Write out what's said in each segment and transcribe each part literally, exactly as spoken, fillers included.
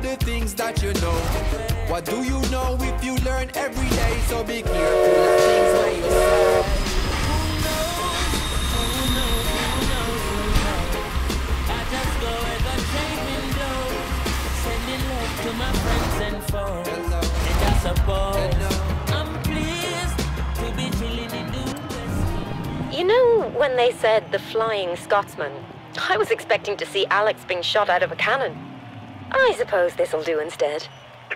the things that you know. What do you know if you learn every day? So be careful of things where you say. To my friends and foes, Hello. And I suppose Hello. I'm pleased to be chilling in the West. You know when they said the Flying Scotsman? I was expecting to see Alex being shot out of a cannon. I suppose this'll do instead.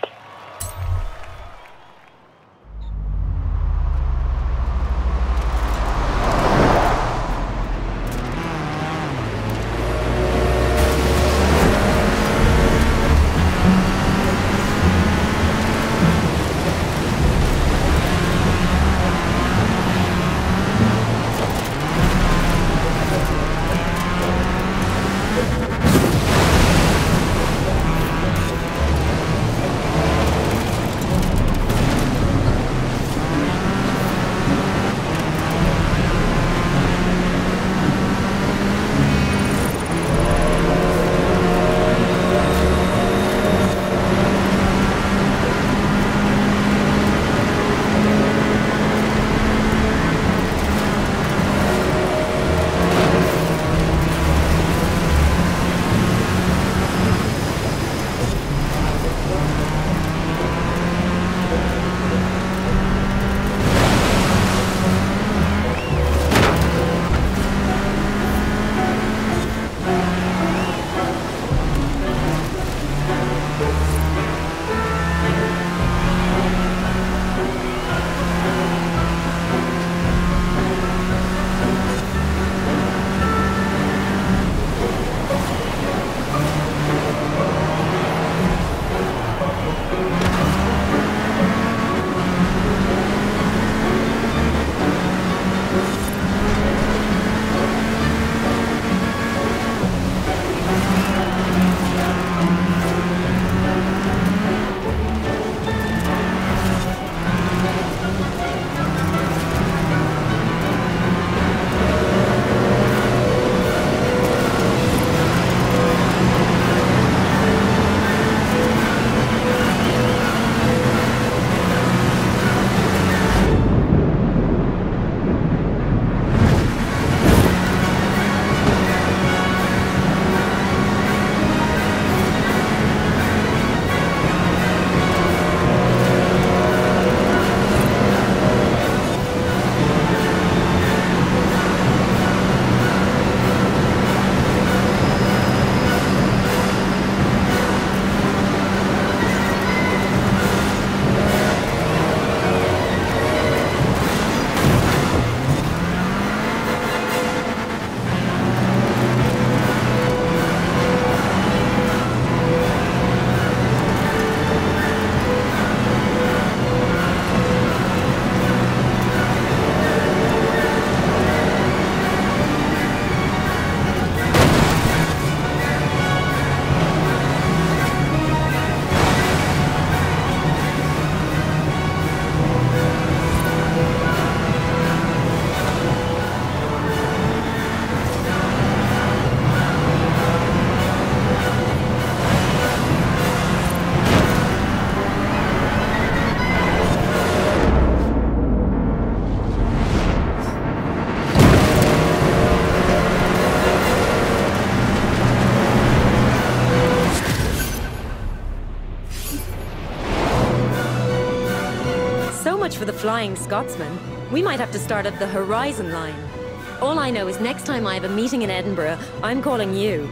For the Flying Scotsman, we might have to start at the Horizon line. All I know is next time I have a meeting in Edinburgh, I'm calling you.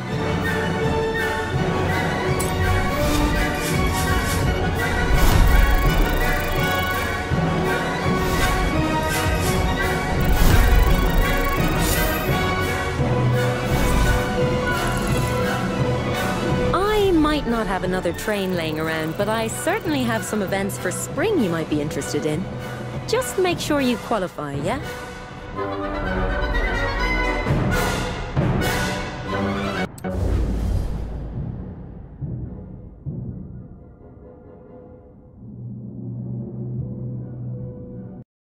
Might not have another train laying around, but I certainly have some events for spring you might be interested in. Just make sure you qualify, yeah?